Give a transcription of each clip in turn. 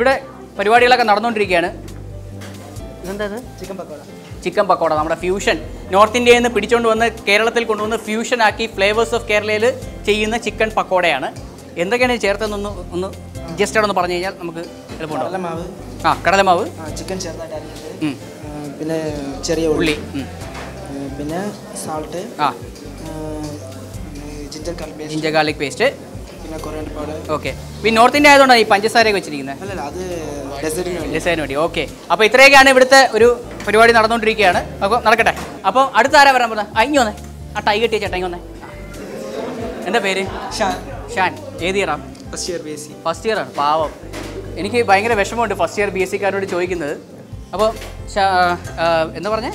ഇവിടെ പരിപാടികളൊക്കെ നടന്നുകൊണ്ടിരിക്കുകയാണ്. ഇതെന്താ? ചിക്കൻ പക്കോട. നമ്മുടെ ഫ്യൂഷൻ, നോർത്ത് ഇന്ത്യയിൽ നിന്ന് പിടിച്ചുകൊണ്ട് വന്ന് കേരളത്തിൽ കൊണ്ടുവന്ന് ഫ്യൂഷൻ ആക്കി ഫ്ലേവേഴ്സ് ഓഫ് കേരളയിൽ ചെയ്യുന്ന ചിക്കൻ പക്കോടയാണ്. എന്തൊക്കെയാണ് ചേർത്തെന്നൊന്ന് ഒന്ന് ജസ്റ്റ് അവിടെ ഒന്ന് പറഞ്ഞു കഴിഞ്ഞാൽ നമുക്ക് എളുപ്പമുണ്ടോ? കടലമാവ്, ചിക്കൻ ചെറുതായിട്ട്, പിന്നെ ചെറിയ ഉള്ളി, പിന്നെ സാൾട്ട്, ജിഞ്ചർ ഗാർലിക് പേസ്റ്റ്, പിന്നെ കൊറിയാൻഡർ പൗഡർ. ഓക്കെ. പിന്നെ നോർത്ത് ഇന്ത്യ ആയതുകൊണ്ടാണ് ഈ പഞ്ചസാരയൊക്കെ വെച്ചിരിക്കുന്നത്? അല്ലല്ല, അത് ഡെസേർട്ടിന് വേണ്ടി. ഓക്കെ. അപ്പോൾ ഇത്രയൊക്കെയാണ് ഇവിടുത്തെ ഒരു പരിപാടി നടന്നുകൊണ്ടിരിക്കുകയാണ്. അപ്പോൾ നടക്കട്ടെ. അപ്പോൾ അടുത്ത ആരാ വരാൻ പോകുന്നത്? ഇങ്ങി വന്നേ, ആ ടൈ കെട്ടിയ ചേട്ടാ ഇങ്ങി വന്നേ. എന്താ പേര്? ഷാൻ. ഏത് ഇയറാ? ഫസ്റ്റ് ഇയർ ആണ്. പാവം. എനിക്ക് ഭയങ്കര വിഷമമുണ്ട് ഫസ്റ്റ് ഇയർ BSc കാരോട് ചോദിക്കുന്നത്. അപ്പോൾ എന്താ പറഞ്ഞേ?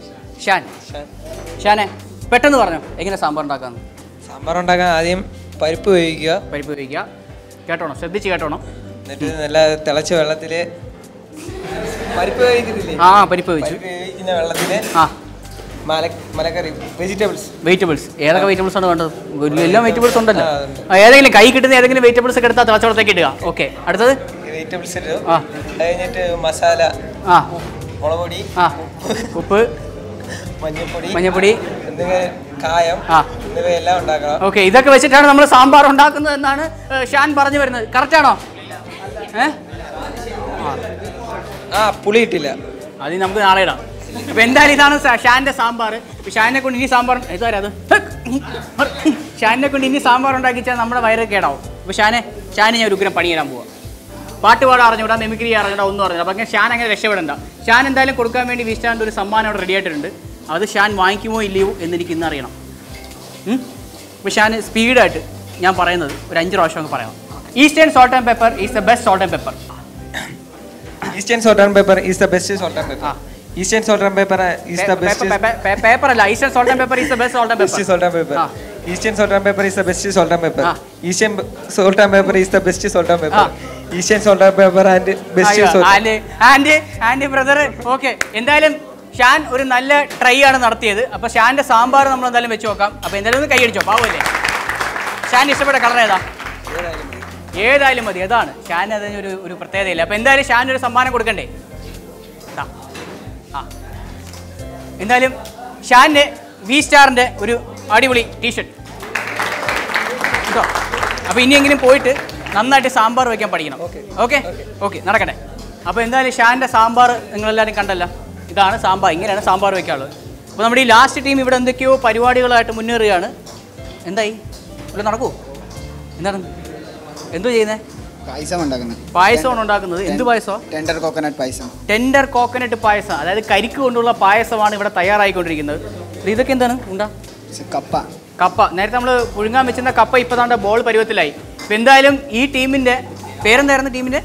ഷാനെ പെട്ടെന്ന് പറഞ്ഞോ എങ്ങനെ സാമ്പാർ ഉണ്ടാക്കാമെന്ന്. സാമ്പാർ ഉണ്ടാക്കാൻ ആദ്യം പരിപ്പ് വേവിക്കുക. കേട്ടോണം, ശ്രദ്ധിച്ച് കേട്ടോണം. എന്നിട്ട് നല്ല തിളച്ച വെള്ളത്തിൽ പരിപ്പ് വേവിക്കുന്നില്ലേ? പരിപ്പ് വേവിക്കുന്ന വെള്ളത്തിൽ മലക്കറി വെജിറ്റബിൾസ്. ഏതൊക്കെ വെജിറ്റബിൾസ് ആണ് വേണ്ടത്? എല്ലാ വെജിറ്റബിൾസ് ഉണ്ടല്ലോ. ഏതെങ്കിലും കൈ കിട്ടുന്ന ഏതെങ്കിലും വെജിറ്റബിൾസ് ഒക്കെ എടുത്താൽ തിളച്ചോളത്തേക്ക് ഇടുക. ഓക്കെ. അടുത്തത് വെജിറ്റബിൾസ് ഇടും. കഴിഞ്ഞിട്ട് മസാല, മുളക് പൊടി, ഉപ്പ്, മഞ്ഞൾപ്പൊടി, കായം എന്നിവയെല്ലാം ഉണ്ടാക്കണം. ഓക്കെ. ഇതൊക്കെ വെച്ചിട്ടാണ് നമ്മൾ സാമ്പാർ ഉണ്ടാക്കുന്നത് എന്നാണ് ഷാൻ പറഞ്ഞു വരുന്നത്. കറക്റ്റാണോ? പുളി ഇട്ടില്ല. അത് നമുക്ക് നാളെ ഇടാം. അപ്പോൾ എന്തായാലും ഇതാണ് ഷാൻ്റെ സാമ്പാർ. ഷാനിനെ കൊണ്ട് ഇനി സാമ്പാർ ഇതാരാ അത്? ഷാനിനെ കൊണ്ട് ഇനി സാമ്പാർ ഉണ്ടാക്കിച്ചാൽ നമ്മുടെ വയറ് കേടാവും. അപ്പോൾ ഷാനെ ഞാൻ ഒരു ഉഗ്രം പണി തരാൻ പോവാം. പാട്ട് പാടാൻ അറിഞ്ഞൂടാ, മെമിക്രി അറിഞ്ഞൂടാ, ഒന്നും അറിഞ്ഞൂടാ. പക്ഷേ ഷാൻ അങ്ങനെ രക്ഷപ്പെടണ്ട. ഷാൻ എന്തായാലും കൊടുക്കാൻ വേണ്ടി വീസ്റ്റാൻ്റെ ഒരു സമ്മാനം അവിടെ റെഡി ആയിട്ടുണ്ട്. അത് ഷാൻ വാങ്ങിക്കുമോ ഇല്ലയോ എന്നെനിക്ക് ഇന്ന് അറിയണം. അപ്പോൾ ഷാൻ സ്പീഡായിട്ട് ഞാൻ പറയുന്നത് ഒരു 5 പ്രാവശ്യം അങ്ങ് പറയാം. Eastern salt and pepper is the best salt and pepper. Eastern salt and pepper is the best salt and pepper. Eastern salt and pepper is the best. Pepper അല്ല, Eastern salt and pepper is the best salt and pepper. Best salt and pepper. Eastern salt and pepper is the best salt and pepper. Eastern salt and pepper is the best salt and pepper. Eastern salt and pepper and best salt. And brother. Okay. എന്തായാലും ഷാൻ ഒരു നല്ല try ആണ് നടത്തിയത്. അപ്പോൾ ഷാൻ്റെ സാമ്പാർ നമ്മൾ എന്തായാലും വെച്ച് നോക്കാം. അപ്പോൾ എന്തായാലും ഒന്ന് കൈയടിച്ചോ, പാവല്ലേ. ഷാൻ ഇഷ്ടപ്പെട്ട കളർ ഏതാ? ഏതായാലും മതി. അതാണ് ഷാൻ, അതിന് ഒരു പ്രത്യേകതയില്ല. അപ്പോൾ എന്തായാലും ഷാൻ ഒരു സമ്മാനം കൊടുക്കണ്ടേ? എന്തായാലും ഷാനിന് V-Starന്റെ ഒരു അടിപൊളി ടീഷർട്ട് കേട്ടോ. അപ്പോൾ ഇനിയെങ്കിലും പോയിട്ട് നന്നായിട്ട് സാമ്പാർ വയ്ക്കാൻ പഠിക്കണം. ഓക്കെ നടക്കട്ടെ. അപ്പോൾ എന്തായാലും ഷാൻ്റെ സാമ്പാർ നിങ്ങളെല്ലാവരും കണ്ടല്ലോ. ഇതാണ് സാമ്പാർ. ഇങ്ങനെയാണ് സാമ്പാർ വയ്ക്കാനുള്ളത്. അപ്പോൾ നമ്മുടെ ഈ ലാസ്റ്റ് ടീം ഇവിടെ എന്തൊക്കെയോ പരിപാടികളായിട്ട് മുന്നേറുകയാണ്. എന്തായി ഇവിടെ നടക്കുമോ? എന്താണ് എന്തോ ചെയ്യുന്നത്? പായസമാണ് ഉണ്ടാക്കുന്നത്. എന്ത് പായസമാണ്? Tender coconut payasam. അതായത് കരിക്ക് കൊണ്ടുള്ള പായസമാണ് ഇവിടെ തയ്യാറായിക്കൊണ്ടിരിക്കുന്നത്. ഇതൊക്കെ എന്താണ് ഉണ്ടാ? കപ്പ. നേരത്തെ നമ്മൾ പുഴുങ്ങാൻ വെച്ചിരുന്ന കപ്പ ഇപ്പോൾ താണ്ട ബോൾ പരുവത്തിലായി. ഇപ്പം എന്തായാലും ഈ ടീമിൻ്റെ പേരെന്തായിരുന്നു? ടീമിൻ്റെ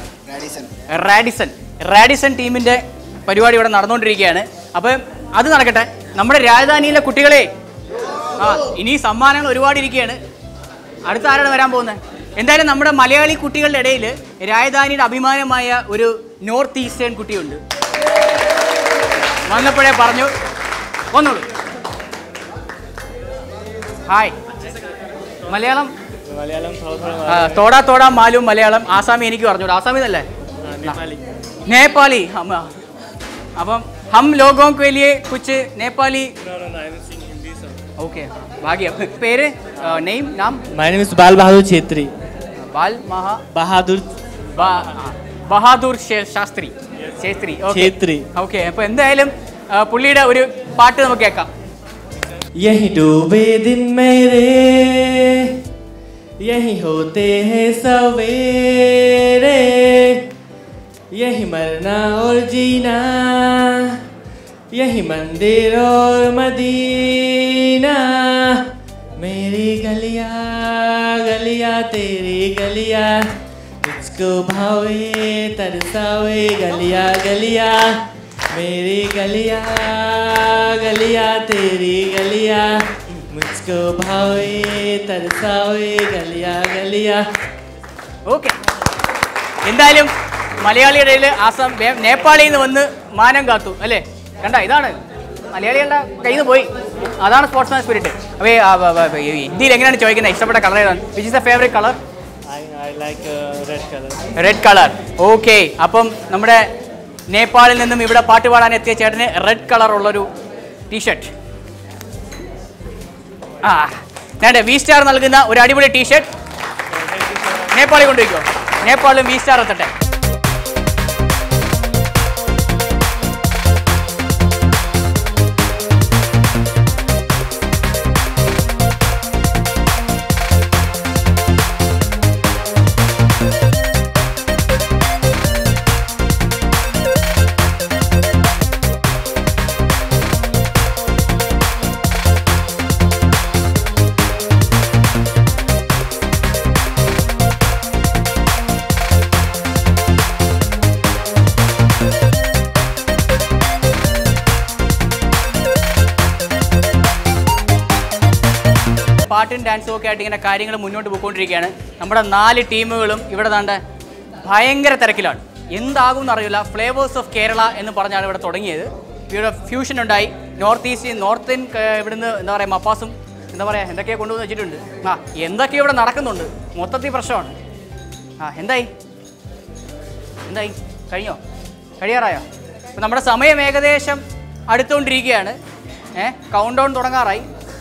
റാഡിസൺ ടീമിൻ്റെ പരിപാടി ഇവിടെ നടന്നുകൊണ്ടിരിക്കുകയാണ്. അപ്പം അത് നടക്കട്ടെ. നമ്മുടെ രാജധാനിയിലെ കുട്ടികളെ ഇനി സമ്മാനങ്ങൾ ഒരുപാട് ഇരിക്കുകയാണ്. അടുത്ത ആരാണ് വരാൻ പോകുന്നത്? എന്തായാലും നമ്മുടെ മലയാളി കുട്ടികളുടെ ഇടയിൽ രാജധാനിയുടെ അഭിമാനമായ ഒരു നോർത്ത് ഈസ്റ്റേൺ കുട്ടിയുണ്ട്. വന്നപ്പോഴേ പറഞ്ഞു. വന്നോളൂ. ഹായ്. മലയാളം തോടാ മാലും മലയാളം. ആസാമി എനിക്ക് പറഞ്ഞോളൂ. ആസാമി എന്നല്ലേ? നേപ്പാളി. അപ്പം ഹം ലോഗോं के लिए कुछ नेपाली. ओके, भाग्य. പേര്, നെയിം, നാം? My name is Bal Bahadur Chhetri. Bahadur Shastri. Okay. അപ്പോൾ എന്തായാലും പുള്ളിയുടെ ഒരു പാട്ട് നമുക്ക് കേൾക്കാം. यही डूबे दिन मेरे, यही होते हैं सवेरे, यही मरना और जीना, यही मंदिर और मदीना, मेरी गलियां गलियां तेरी गलियां, मुझको भावे तरसावे गलियां गलियां, मेरी गलियां गलियां तेरी गलियां, मुझको भावे तरसावे गलियां गलियां. ഓക്കെ. എന്തായാലും മലയാളിയുടെ ആസാം നേപ്പാളിൽ നിന്ന് വന്ന് മാനം കാത്തു അല്ലേ? കണ്ട, ഇതാണ് മലയാളികളുടെ കയ്യിൽ നിന്ന് പോയി. അതാണ് സ്പോർട്സ്മാൻ സ്പിരിറ്റ്. അപ്പോൾ ഇന്ത്യയിൽ എങ്ങനെയാണ് ചോദിക്കുന്നത് ഇഷ്ടപ്പെട്ട കളർ ഏതാണ്? Which is the favourite colour? like red color. Red colour. Okay, അപ്പം നമ്മുടെ നേപ്പാളിൽ നിന്നും ഇവിടെ പാട്ട് പാടാൻ എത്തിയ ചേട്ടന് റെഡ് കളർ ഉള്ളൊരു ടീഷർട്ട്. ആ വേണ്ട, വി സ്റ്റാർ നൽകുന്ന ഒരു അടിപൊളി ടീഷർട്ട് നേപ്പാളിൽ കൊണ്ടുപോയിക്കോ. നേപ്പാളിലും വി സ്റ്റാർ എത്തട്ടെ. പാട്ടും ഡാൻസും ഒക്കെ ആയിട്ട് ഇങ്ങനെ കാര്യങ്ങൾ മുന്നോട്ട് പോയിക്കൊണ്ടിരിക്കുകയാണ്. നമ്മുടെ 4 ടീമുകളും ഇവിടെ താണ്ട ഭയങ്കര തിരക്കിലാണ്. എന്താകും എന്നറിയില്ല. ഫ്ലേവേഴ്സ് ഓഫ് കേരള എന്ന് പറഞ്ഞാണ് ഇവിടെ തുടങ്ങിയത്. ഇവിടെ ഫ്യൂഷൻ ഉണ്ടായി. നോർത്ത് ഇന്ത്യൻ ഇവിടുന്ന് എന്താ പറയുക മപ്പാസും എന്താ പറയുക എന്തൊക്കെയാണ് കൊണ്ടുവന്ന് വെച്ചിട്ടുണ്ട്. എന്തൊക്കെയോ ഇവിടെ നടക്കുന്നുണ്ട്. മൊത്തത്തിൽ പ്രശ്നമാണ്. എന്തായി കഴിഞ്ഞോ? കഴിയാറായോ? ഇപ്പം നമ്മുടെ സമയം ഏകദേശം അടുത്തുകൊണ്ടിരിക്കുകയാണ്. Count down തുടങ്ങാറായി.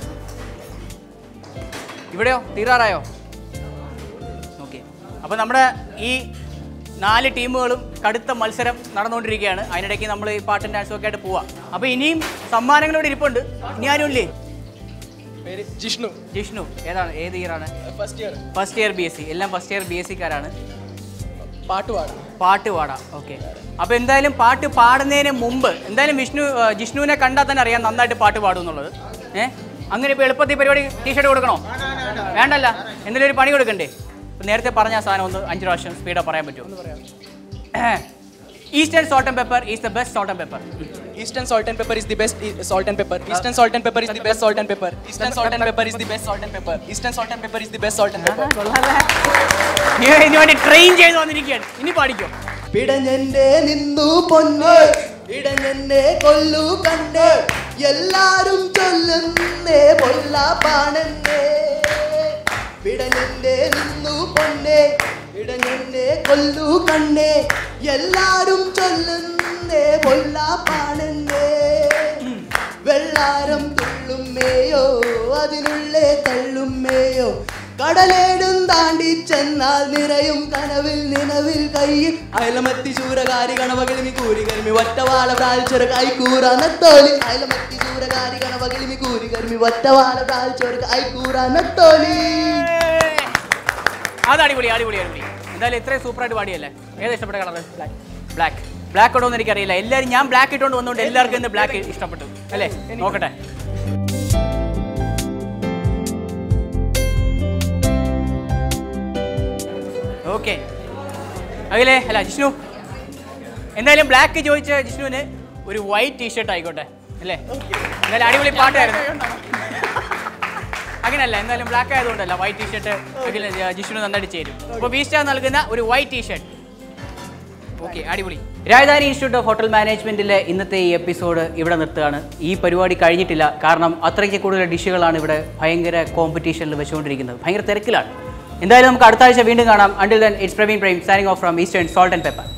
ഇവിടെയോ തീരാറായോ? ഓക്കെ, അപ്പോൾ നമ്മുടെ ഈ 4 ടീമുകളും കടുത്ത മത്സരം നടന്നുകൊണ്ടിരിക്കുകയാണ്. അതിനിടയ്ക്ക് നമ്മൾ ഈ പാട്ടും ഡാൻസും ഒക്കെ ആയിട്ട് പോവാം. അപ്പോൾ ഇനിയും സമ്മാനങ്ങളോട് ഇരിപ്പുണ്ട്. ഇനി ആരും ഇല്ലേ? ജിഷ്ണു ഏതാണ്? ഏത് ഇയറാണ്? First year BSc. എല്ലാം ഫസ്റ്റ് ഇയർ BScക്കാരാണ്. പാട്ട് പാടാം. ഓക്കെ, അപ്പോൾ എന്തായാലും പാട്ട് പാടുന്നതിന് മുമ്പ് എന്തായാലും ജിഷ്ണുവിനെ കണ്ടാൽ തന്നെ അറിയാം നന്നായിട്ട് പാട്ട് പാടും എന്നുള്ളത്. അങ്ങനെ ഇപ്പോൾ എളുപ്പത്തിൽ പരിപാടി ടീഷർട്ട് കൊടുക്കണോ? വേണ്ടല്ല, എന്തെങ്കിലും ഒരു പണി കൊടുക്കണ്ടേ? നേരത്തെ പറഞ്ഞ സാധനം ഒന്ന് 5 പ്രാവശ്യം സ്പീഡാണ് പറയാൻ പറ്റുമോ? Eastern salt and pepper is the best salt and pepper. Eastern salt and pepper is the best salt and pepper. Eastern salt and pepper is the best salt and pepper. Eastern salt and pepper is the best salt and pepper. Eastern salt and pepper is the best salt and pepper. ഇതിനു വേണ്ടി train ചെയ്ത് വന്നിരിക്കുകയാണ്. ഇനി പാടിക്കോ. പിടഞ്ഞെന്റെ നിന്നു പൊന്നെ ഇടഞ്ഞെന്നെ കൊല്ലു കണ്ടേ എല്ലാരും ചൊല്ലുന്നേ പൊല്ലാപ്പാണെന്നേ. പിടഞ്ഞെന്റെ നിന്നു പൊന്നെ ഇടഞ്ഞെന്നെ കൊല്ലു കണ്ടേ എല്ലാരും ചൊല്ലുന്നേ പൊല്ലാപ്പാണെന്നേ. വെള്ളാരം തുള്ളുമ്മേയോ അതിനുള്ളേ തള്ളുമ്മേയോ കടലേടും താണ്ടി ചെന്നാൽ നിറയും കനവിൽ നിലവിൽ കയ്യിൽ അയലമത്തി ചൂരകാരി കണവകിളിമി കൂരി കരിമി ഒറ്റവാല പ്രാൽച്ചൊരു കൈക്കൂറാനത്തോലി. അയലമത്തി ചൂരകാരി കണവകിളിമി കൂരി കരിമി ഒറ്റവാല പ്രാൽച്ചൊരു കൈക്കൂറാനത്തോലി. അത് അടിപൊളി അടിപൊളി അടിപൊളി. എന്തായാലും ഇത്രയും സൂപ്പറായിട്ട് പാടിയല്ലേ? ഏതാ ഇഷ്ടപ്പെട്ട കളർ? ബ്ലാക്ക് ഇടുമെന്ന് എനിക്കറിയില്ല. എല്ലാവരും ഞാൻ ബ്ലാക്ക് ഇട്ടുകൊണ്ട് വന്നുകൊണ്ട് എല്ലാവർക്കും ഇന്ന് ബ്ലാക്ക് ഇഷ്ടപ്പെട്ടു അല്ലേ? നോക്കട്ടെ. ഓക്കെ, അഖിലേ അല്ല ജിഷ്ണു, എന്തായാലും ബ്ലാക്ക് ചോദിച്ച ജിഷ്ണുവിന് ഒരു വൈറ്റ് ടീഷർട്ട് ആയിക്കോട്ടെ അല്ലേ? എന്തായാലും അടിപൊളി പാട്ടായിരുന്നു. അങ്ങനെയല്ല, എന്തായാലും ബ്ലാക്ക് ആയതുകൊണ്ടല്ല വൈറ്റ് ടീഷർട്ട് അഖിൽ ജിഷ്ണു നന്നായിട്ട് ചേരും. അപ്പോൾ വി സ്റ്റാർ നൽകുന്ന ഒരു വൈറ്റ് ടീഷർട്ട്. ഓക്കെ, അടിപൊളി. രാജധാനി ഇൻസ്റ്റിറ്റ്യൂട്ട് ഓഫ് ഹോട്ടൽ മാനേജ്മെൻറ്റിലെ ഇന്നത്തെ ഈ എപ്പിസോഡ് ഇവിടെ നിർത്തുകയാണ്. ഈ പരിപാടി കഴിഞ്ഞിട്ടില്ല, കാരണം അത്രയ്ക്ക് കൂടുതൽ ഡിഷുകളാണ് ഇവിടെ ഭയങ്കര കോമ്പറ്റീഷനിൽ വെച്ചുകൊണ്ടിരിക്കുന്നത്. ഭയങ്കര തിരക്കിലാണ്. എന്തായാലും നമുക്ക് അടുത്ത ആഴ്ച വീണ്ടും കാണാം. Until then, it's Praveen Prem signing off from Eastern Salt and Pepper.